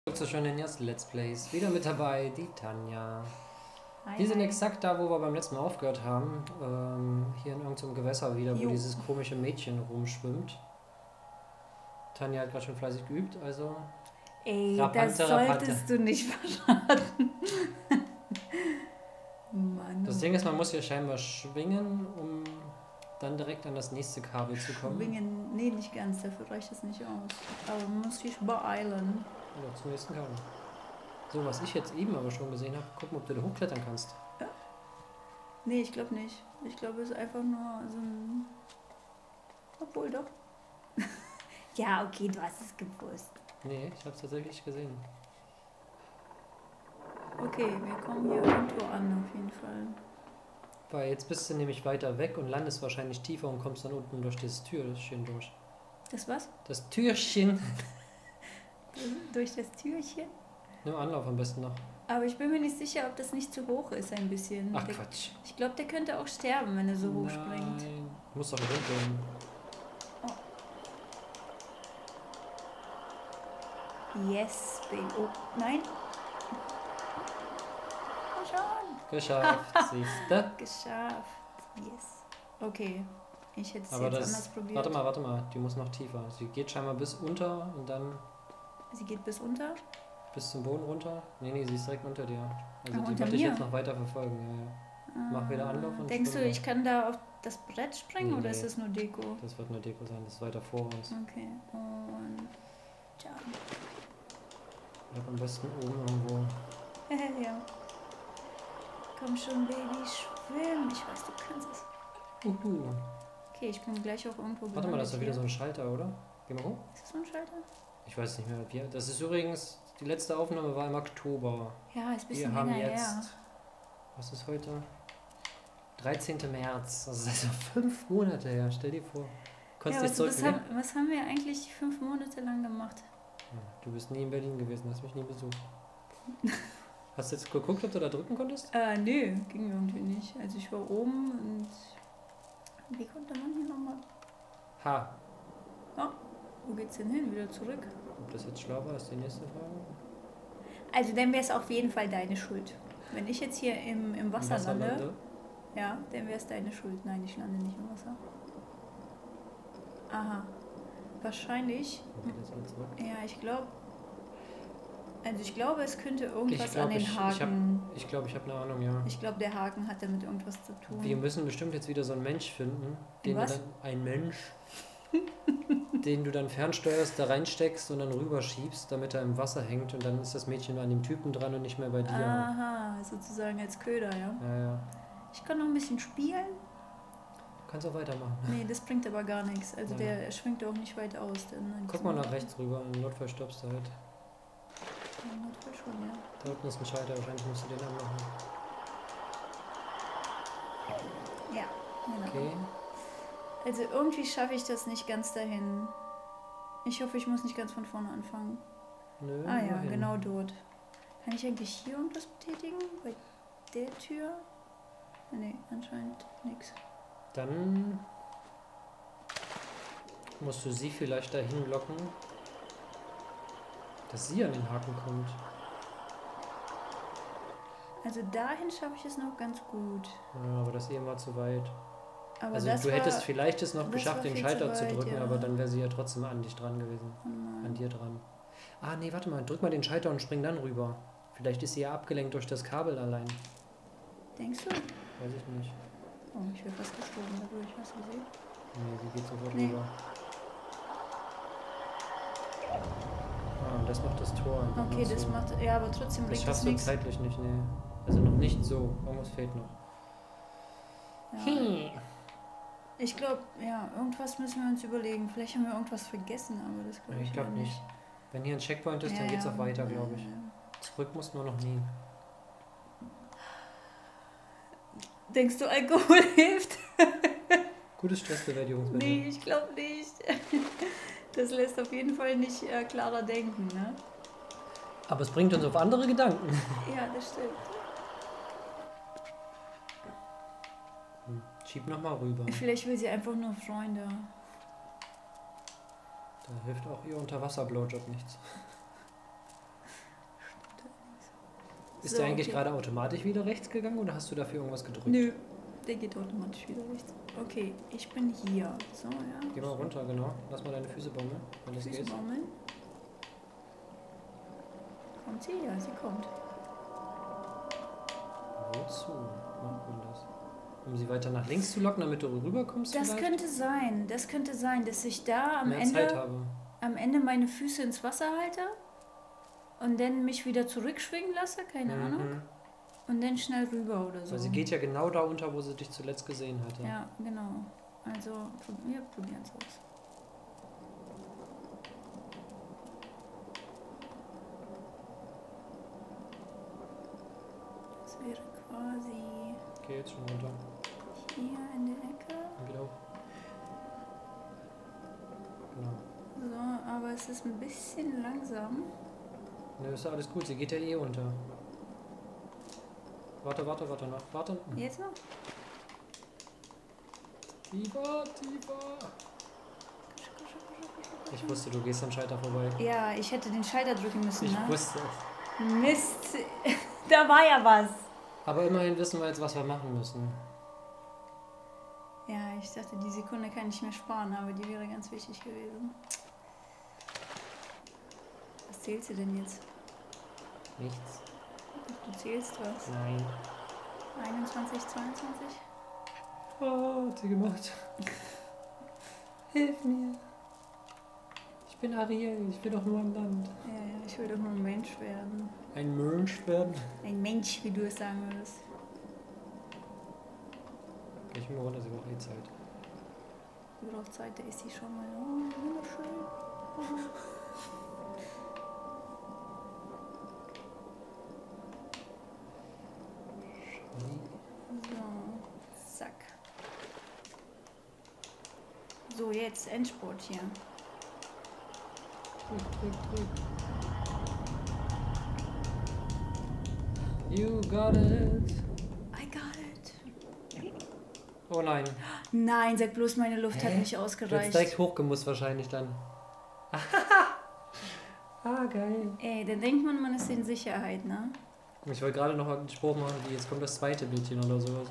Zu schon in ersten Let's Plays. Wieder mit dabei, die Tanja. Hi, Wir sind hi. exakt da, wo wir beim letzten Mal aufgehört haben. Hier in irgendeinem Gewässer wieder, wo Jo. dieses komische Mädchen rumschwimmt. Tanja hat gerade schon fleißig geübt, also... Ey, Rapante, das solltest du nicht verraten. Mann. Das Ding ist, man muss hier scheinbar schwingen, um dann direkt an das nächste Kabel zu kommen. Schwingen, nee, nicht ganz, dafür reicht es nicht aus. Aber man muss sich beeilen. Oder zum nächsten Kabel. So, was ich jetzt eben aber schon gesehen habe, gucken, ob du da hochklettern kannst. Ja? Nee, ich glaube nicht. Ich glaube, es ist einfach nur so ein... Obwohl doch. Ja, okay, du hast es gewusst. Nee, ich habe es tatsächlich gesehen. Okay, wir kommen hier irgendwo an, auf jeden Fall. Weil jetzt bist du nämlich weiter weg und landest wahrscheinlich tiefer und kommst dann unten durch dieses Türchen durch. Das was? Das Türchen. Durch das Türchen? Nimm Anlauf am besten noch. Aber ich bin mir nicht sicher, ob das nicht zu hoch ist, ein bisschen. Ach Quatsch. Ich glaube, der könnte auch sterben, wenn er so hoch springt. Nein. Du musst doch runter. Yes, baby. Oh, nein. Oh, schon. Geschafft, siehste. Geschafft. Yes. Okay. Ich hätte es Aber jetzt das... anders probiert. Warte mal. Die muss noch tiefer. Sie geht scheinbar bis unter und dann Sie geht bis unter. bis zum Boden runter. Nee, sie ist direkt unter dir. Also Ah, die unter wird dich mir? jetzt noch weiter verfolgen. Ja. Mach wieder Anlauf und Denkst du, schwimm ich kann da auf das Brett springen oder Nee. ist es nur Deko? Das wird nur Deko sein, das ist weiter vor uns. Okay. Und... Jump. Bleib am besten oben irgendwo. Ja. Komm schon, Baby, schwimm. Ich weiß, du kannst es. Okay, ich bin gleich auch irgendwo. Warte mal, das ist doch wieder gelandet so ein Schalter, oder? Geh mal hoch. hier. Ist das so ein Schalter? Ich weiß nicht mehr, wie. Das ist übrigens, die letzte Aufnahme war im Oktober. Ja, ist ein bisschen Wir haben länger jetzt, her. was ist heute? 13. März. Das ist also 5 Monate her, stell dir vor. Konntest Ja, dich zurücklegen? was haben wir eigentlich 5 Monate lang gemacht? Du bist nie in Berlin gewesen, hast mich nie besucht. Hast du jetzt geguckt, ob du da drücken konntest? Nö, ging irgendwie nicht. Also ich war oben und... Wie konnte man hier nochmal... Ha. Wo geht's denn hin? Wieder zurück? Ob das jetzt schlau war, ist die nächste Frage. Also dann wäre es auf jeden Fall deine Schuld. Wenn ich jetzt hier im Wasser lande, ja, dann wäre es deine Schuld. Nein, ich lande nicht im Wasser. Aha. Wahrscheinlich. Okay, das war zurück. Ja, ich glaube... Also ich glaube, es könnte irgendwas an den Ich Haken... glaube, ich habe eine Ahnung, ja. Ich glaube, der Haken hat damit irgendwas zu tun. Wir müssen bestimmt jetzt wieder so einen Mensch finden, den du Was? dann, ein Mensch, den du dann fernsteuerst, da reinsteckst und dann rüberschiebst, damit er im Wasser hängt und dann ist das Mädchen an dem Typen dran und nicht mehr bei dir. Aha, sozusagen als Köder, ja. Ja. Ich kann noch ein bisschen spielen. Du kannst auch weitermachen. Nee, das bringt aber gar nichts. Also Ja. der schwingt auch nicht weit aus. Guck mal nach rechts rüber, im Notfall stoppst du halt. Im Notfall schon, ja. Da unten ist ein Schalter, wahrscheinlich musst du den anmachen. Ja, genau. Okay. Also irgendwie schaffe ich das nicht ganz dahin. Ich hoffe, ich muss nicht ganz von vorne anfangen. Nö, Ah ja, immerhin. genau dort. Kann ich eigentlich hier irgendwas betätigen? Bei der Tür? Nee, anscheinend nichts. Dann musst du sie vielleicht dahin locken, dass sie an den Haken kommt. Also dahin schaffe ich es noch ganz gut. Ja, aber das eben war zu weit. Aber Also das du hättest vielleicht es noch das geschafft, war den viel Schalter zu zu weit, drücken, ja. aber dann wäre sie ja trotzdem an dich dran gewesen. Oh nein. An dir dran. Ah, nee, warte mal, drück mal den Schalter und spring dann rüber. Vielleicht ist sie ja abgelenkt durch das Kabel allein. Denkst du? Weiß ich nicht. Oh, ich wäre fast gestorben dadurch. Hast du gesehen? Nee, sie geht sofort Nee. rüber. Ah, und das macht das Tor. einfach Okay, noch das so. macht... Ja, aber trotzdem Das bringt das schaffst du nichts. zeitlich nicht, nee. Also noch nicht so. Irgendwas fehlt noch. Ja. Ich glaube, ja, irgendwas müssen wir uns überlegen. Vielleicht haben wir irgendwas vergessen, aber das glaube ich, Ich glaube eher nicht. Wenn hier ein Checkpoint ist, dann geht's auch weiter, glaube ich. Zurück muss nur noch nie. Denkst du, Alkohol hilft? Gutes Stressbewältigungsmittel. Nee, ich glaube nicht. Das lässt auf jeden Fall nicht klarer denken, ne? Aber es bringt uns auf andere Gedanken. Ja, das stimmt. Schieb nochmal rüber. Vielleicht will sie einfach nur Freunde. Da hilft auch ihr Unterwasser-Blowjob nichts. Ist der eigentlich gerade automatisch wieder rechts gegangen oder hast du dafür irgendwas gedrückt? Nö, der geht automatisch wieder rechts. Okay, ich bin hier. So, ja. Geh mal runter, genau. Lass mal deine Füße baumeln, wenn das Füße geht. baumeln. Kommt sie? Ja, sie kommt. Wozu macht man das? Um sie weiter nach links zu locken, damit du rüberkommst? Das vielleicht? könnte sein, dass ich da Mehr Zeit habe. am Ende meine Füße ins Wasser halte und dann mich wieder zurückschwingen lasse, keine Ahnung. Und dann schnell rüber oder so. Weil sie geht ja genau da unter, wo sie dich zuletzt gesehen hatte. Ja, genau. Also, wir probieren es aus. Das wäre quasi Okay, jetzt schon runter. hier in der Ecke. Dann wieder hoch. Genau. So, aber es ist ein bisschen langsam. Ne, ist ja alles gut, sie geht ja eh unter. Warte noch. Warte. Jetzt noch? Tiefer. Ich wusste, du gehst am Schalter vorbei. Ja, ich hätte den Schalter drücken müssen, Ich ne? wusste es. Mist, da war ja was. Aber immerhin wissen wir jetzt, was wir machen müssen. Ja, ich dachte, die Sekunde kann ich mir sparen, aber die wäre ganz wichtig gewesen. Was zählst du denn jetzt? Nichts. Du zählst was? Nein. 21, 22? Oh, hat sie gemacht. Hilf mir. Ich bin Ariel, ich bin doch nur am Land. Ja, ich will doch nur ein Mensch werden. Ein Mensch werden? Ein Mensch, wie du es sagen würdest. Ich bin mir runter, sie braucht eh Zeit. Sie braucht Zeit, da ist sie schon mal. Oh, wunderschön. So, zack. So, jetzt Endspurt hier. Drück. You got it. I got it. Oh nein. Nein, sag bloß, meine Luft hat nicht Du ausgereicht. hättest direkt hochgemusst wahrscheinlich dann. Ah, geil. Ey, da denkt man ist in Sicherheit, ne? Ich wollte gerade noch einen Spruch machen, wie jetzt kommt das zweite Bildchen oder sowas.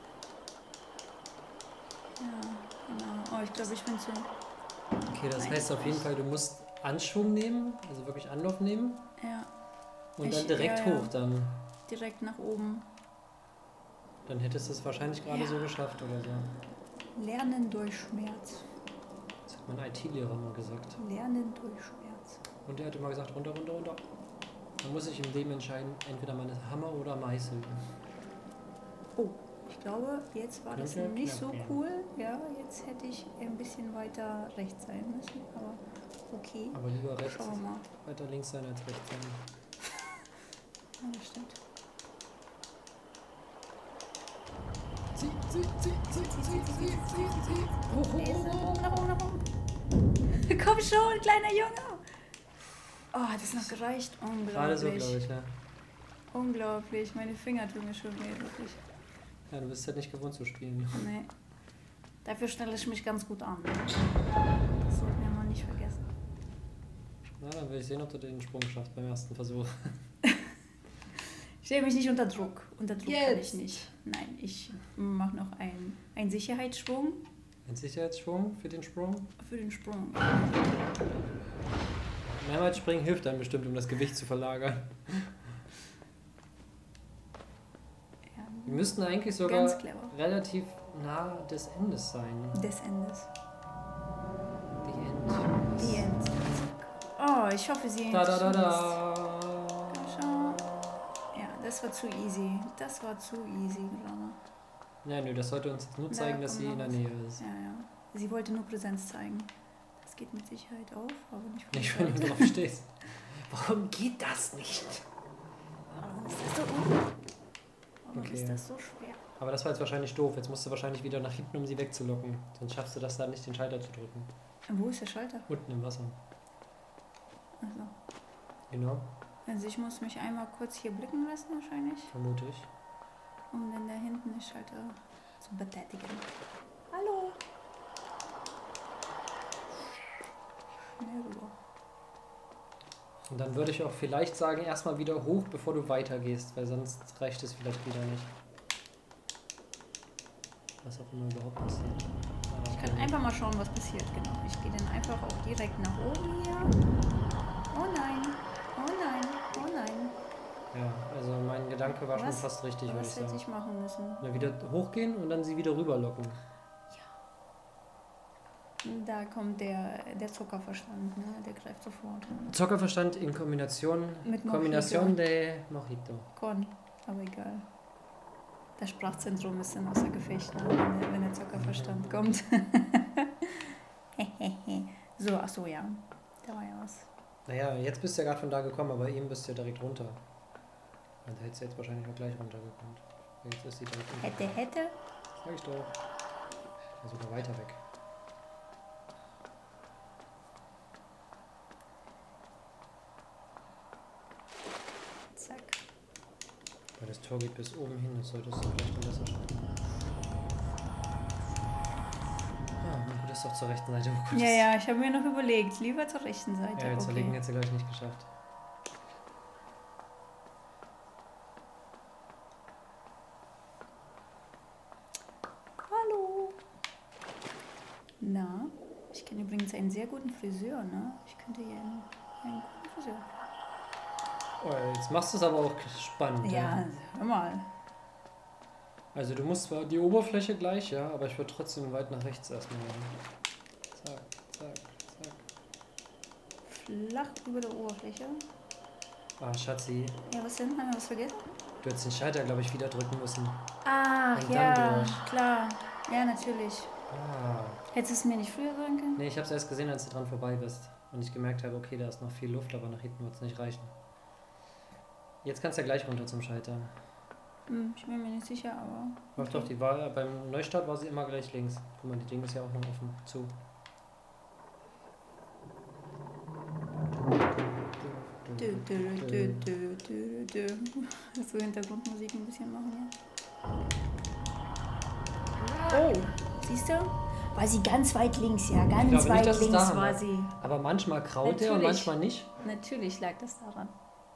Ja, genau. Oh, ich glaube, ich bin zu... Okay, das Nein, heißt auf jeden Fall, du musst Anschwung nehmen, also wirklich Anlauf nehmen Ja, und dann direkt hoch dann. direkt nach oben. Dann hättest du es wahrscheinlich gerade so geschafft oder so. Lernen durch Schmerz. Das hat mein IT-Lehrer mal gesagt. Lernen durch Schmerz. Und der hat immer gesagt, runter. Man muss sich im Leben entscheiden, entweder man ist Hammer oder Meißel. Oh, ich glaube, jetzt war das Könnte nicht so knapp cool. Ja, jetzt hätte ich ein bisschen weiter rechts sein müssen, aber okay. Aber lieber rechts, Schauen wir mal. weiter links sein als rechts sein. Ja, das stimmt. Zieh. Nach oben. Komm schon, kleiner Junge. Oh, hat es noch gereicht? Unglaublich. Gerade so, glaube ich, ja. Unglaublich. Meine Finger tun mir schon weh, wirklich. Ja, du bist halt nicht gewohnt zu spielen. Nee. Dafür stelle ich mich ganz gut an. Das sollten wir mal nicht vergessen. Na, dann will ich sehen, ob du den Sprung schaffst beim ersten Versuch. Ich stelle mich nicht unter Druck. Unter Druck kann ich Jetzt. nicht. Nein, ich mache noch einen Sicherheitsschwung Ein Sicherheitsschwung für den Sprung. für den Sprung. Mehrmals springen hilft dann bestimmt, um das Gewicht zu verlagern. Ja, Wir müssten eigentlich sogar ganz clever. relativ nah des Endes sein. Des Endes. The End. Die End. Oh, ich hoffe, sie Da. Komm schon. Ja, das war zu easy. Das war zu easy gerade. Ja, nö, das sollte uns jetzt nur Na, zeigen, dass komm sie noch in der was. Nähe ist. Ja. Sie wollte nur Präsenz zeigen. Das geht mit Sicherheit auf, aber nicht von Nicht, der wenn du Seite. drauf stehst. Warum geht das nicht? Warum ist das so Warum Okay. ist das so schwer? Aber das war jetzt wahrscheinlich doof. Jetzt musst du wahrscheinlich wieder nach hinten, um sie wegzulocken. Sonst schaffst du das da nicht, den Schalter zu drücken. Wo ist der Schalter? Unten im Wasser. Also, Genau, also ich muss mich einmal kurz hier blicken lassen wahrscheinlich, vermute ich. um dann da hinten den Schalter zu betätigen. Hallo! Schnell rüber. Und dann würde ich auch vielleicht sagen, erstmal wieder hoch, bevor du weitergehst, weil sonst reicht es vielleicht wieder nicht. Was auch immer überhaupt passiert. Ich kann einfach mal schauen, was passiert, genau. Ich gehe dann einfach auch direkt nach oben hier. Oh nein, oh nein, oh nein. Ja, also mein Gedanke war schon Was? fast richtig, würde ich Was hätte sagen. ich machen müssen? Na, wieder hochgehen und dann sie wieder rüberlocken. Da kommt der Zuckerverstand, ne? Der greift sofort. Zuckerverstand in Kombination Mit Kombination de Mojito. Con, aber egal. Das Sprachzentrum ist dann außer Gefecht, ne? wenn der Zuckerverstand kommt. So, ach so, ja. Da war ja was. Naja, jetzt bist du ja gerade von da gekommen, aber eben bist du ja direkt runter. Und da hättest du jetzt wahrscheinlich noch gleich runtergekommen. Jetzt ist sie direkt runter. Hätte. Sag ich doch. Ja, sogar weiter weg. Zack. Weil das Tor geht bis oben hin, das solltest du vielleicht mal besser schaffen. Ah, na gut, ist doch zur rechten Seite. Oh Gott, Ja, ich habe mir noch überlegt, lieber zur rechten Seite. Ja, jetzt okay. verlegen hätte sie gleich nicht geschafft. Hallo. Na, ich kenne übrigens einen sehr guten Friseur, ne? Ich könnte hier einen guten Friseur. Oh, jetzt machst du es aber auch spannend. Ja, hör mal. Also du musst zwar die Oberfläche gleich, ja, aber ich würde trotzdem weit nach rechts erstmal machen. Zack, zack, zack. Flach über der Oberfläche. Ah, Schatzi, Ja, was denn? Haben wir was vergessen? du hättest den Schalter, glaube ich, wieder drücken müssen. Ach, Und dann ja, durch. klar. Ja, natürlich. Ah. Hättest du es mir nicht früher sagen können? Nee, ich habe es erst gesehen, als du dran vorbei bist. Und ich gemerkt habe, okay, da ist noch viel Luft, aber nach hinten wird es nicht reichen. Jetzt kannst du ja gleich runter zum Schalter. Ich bin mir nicht sicher, aber... Ach doch, die war beim Neustart war sie immer gleich links. Guck mal, die Ding ist ja auch noch offen. Zu. So Hintergrundmusik ein bisschen machen, ja. Oh, siehst du? War sie ganz weit links, ja. Ganz glaube weit nicht, dass es links daran war lag. sie. Aber manchmal kraut der und Natürlich. manchmal nicht. Natürlich lag das daran.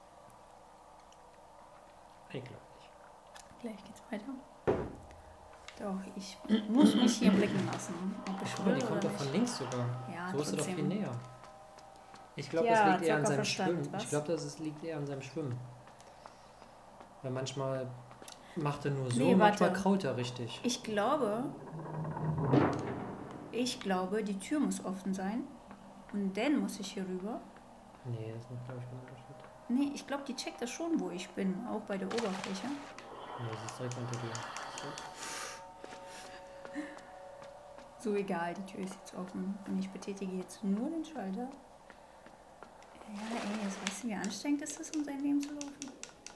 Ich glaube nicht. Gleich geht's weiter. Doch, ich muss mich hier blicken lassen. Ob ich Guck mal, die will kommt oder doch von nicht. links sogar. Ja, So ist sie doch viel trotzdem. näher. Ich glaube, Ja, das liegt eher an seinem Zuckerverstand, Schwimmen. was? Ich glaube, das liegt eher an seinem Schwimmen. Weil manchmal macht er nur so, Nee, manchmal warte. kraut er richtig. Ich glaube, die Tür muss offen sein. Und dann muss ich hier rüber. Nee, das macht, glaube ich, keinen Unterschied. Nee, ich glaube, die checkt das schon, wo ich bin. Auch bei der Oberfläche. Nee, sie ist direkt unter dir. So egal, die Tür ist jetzt offen. Und ich betätige jetzt nur den Schalter. Ja, ey, jetzt weißt du, wie anstrengend ist es, um sein Leben zu laufen?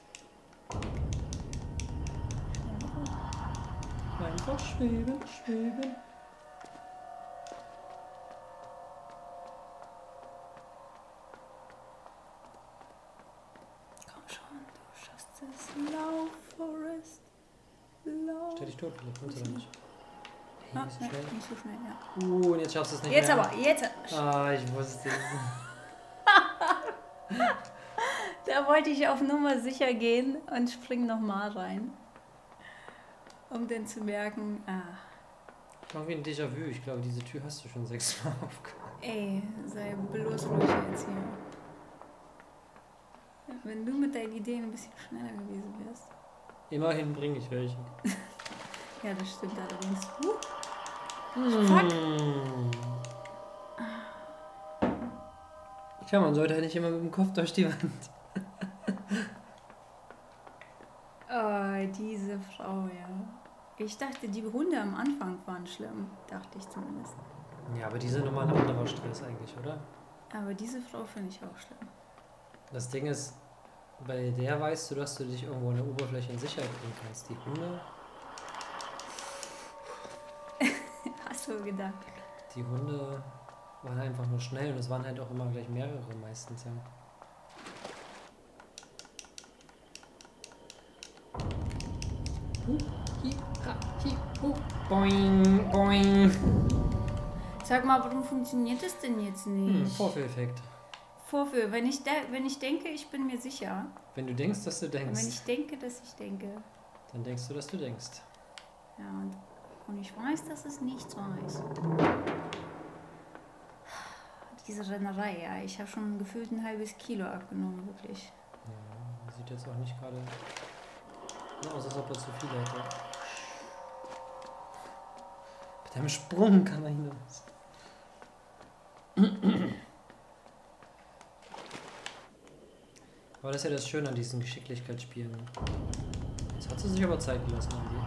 Einfach schweben, schweben. Komm schon, du schaffst es. Lauf, Forrest. Lauf. Stell dich tot, vielleicht kommst du da nicht. Hey, Ah, nicht so nein, schnell. nicht so schnell, ja. Und jetzt schaffst du es nicht Jetzt mehr. aber, jetzt. Ah, ich wusste es. Da wollte ich auf Nummer sicher gehen und spring nochmal rein. Um dann zu merken, Ich mache wie ein Déjà-vu. Ich glaube, diese Tür hast du schon 6-mal aufgemacht. ey, sei bloß ruhig jetzt hier. Wenn du mit deinen Ideen ein bisschen schneller gewesen wärst. Immerhin bringe ich welche. Ja, das stimmt allerdings. Ja, man sollte halt nicht immer mit dem Kopf durch die Wand. Oh, diese Frau, ja. Ich dachte, die Hunde am Anfang waren schlimm. Dachte ich zumindest. Ja, aber die sind nochmal ein anderer Stress eigentlich, oder? Aber diese Frau finde ich auch schlimm. Das Ding ist, bei der weißt du, dass du dich irgendwo an der Oberfläche in Sicherheit bringen kannst. Die Hunde, Hast du gedacht? die Hunde waren einfach nur schnell und es waren halt auch immer gleich mehrere meistens, ja. Boing, boing. Sag mal, warum funktioniert das denn jetzt nicht? Vorführeffekt. Vorführe. Wenn ich denke, ich bin mir sicher. Wenn du denkst, dass du Und wenn denkst, ich denke, dass ich denke. dann denkst du, dass du denkst. Ja, und ich weiß, dass es nicht so ist. Diese Rennerei, ja. Ich habe schon gefühlt ein halbes Kilo abgenommen, wirklich. Ja, sieht jetzt auch nicht gerade aus, als ob er zu viel hätte. Mit einem Sprung kann er hinaus. Aber das ist ja das Schöne an diesen Geschicklichkeitsspielen. Jetzt hat sie sich aber Zeit gelassen, irgendwie.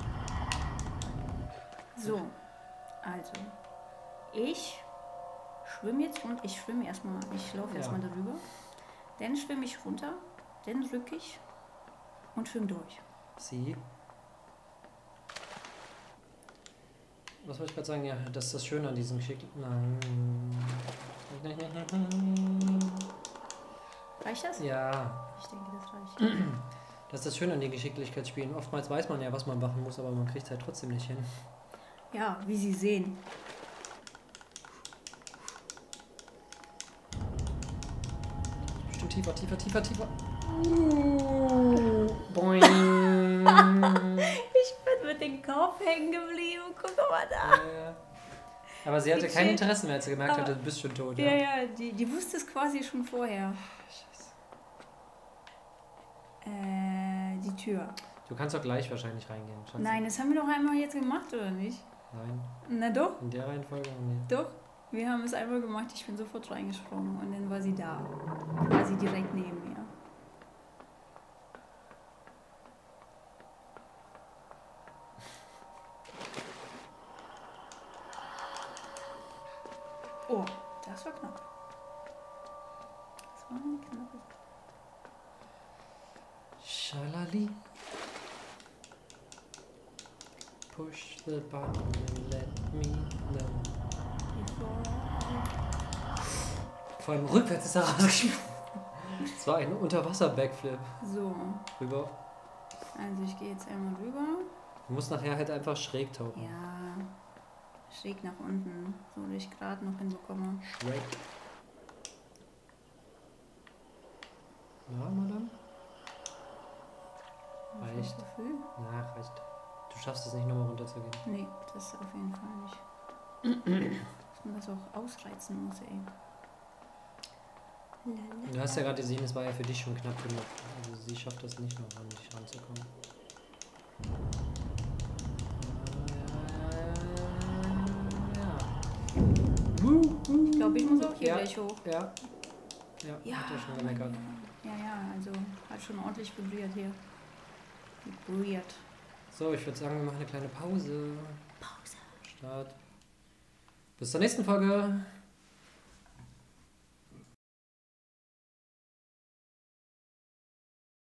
So, also. Ich schwimme jetzt und ich schwimme erstmal, ich laufe erstmal darüber. Dann schwimme ich runter, dann rück ich und schwimme durch. Sie. Was wollte ich gerade sagen? Ja, das ist das Schöne an diesen Geschicklichkeitsspielen. Reicht das? Ja. Ich denke, das reicht. Das ist das Schöne an den Geschicklichkeitsspielen. Oftmals weiß man ja, was man machen muss, aber man kriegt es halt trotzdem nicht hin. Ja, wie Sie sehen. Bestimmt tiefer, tiefer, tiefer, tiefer. Boing. Ich bin mit dem Kopf hängen geblieben. Guck mal da. Ja. Aber sie hatte kein Interesse mehr, als sie gemerkt Aber- hatte, du bist schon tot. Ja, ja, die wusste es quasi schon vorher. Scheiße. Die Tür. Du kannst doch gleich wahrscheinlich reingehen. Schatzi. Nein, das haben wir doch einmal jetzt gemacht, oder nicht? Nein. Na doch, In der Reihenfolge? Nee. doch. Wir haben es einmal gemacht, ich bin sofort reingesprungen und dann war sie da. Quasi direkt neben mir. Oh, das war knapp. Das war ein knappes. Schalali. Push the button and let me know. Vor allem rückwärts ist er rausgesprungen. Es war ein Unterwasser-Backflip. So, Rüber. also ich gehe jetzt einmal rüber. Du musst nachher halt einfach schräg tauchen. Ja, schräg nach unten, so dass ich gerade noch hinbekomme. Schräg. Na, Madame? Hab ich Reicht. das Gefühl? Na, reicht. Du schaffst es nicht, nochmal runterzugehen. Nee, das auf jeden Fall nicht. Dass man das auch ausreizen muss, ey. Du hast ja gerade gesehen, es war ja für dich schon knapp genug. Also sie schafft das nicht noch, an dich ranzukommen. Ich glaube, ich muss auch hier Ja. gleich hoch. Ja. Ja, hat er schon gemeckert. Ja, also hat schon ordentlich vibriert hier. Vibriert. So, ich würde sagen, wir machen eine kleine Pause. Start. Bis zur nächsten Folge.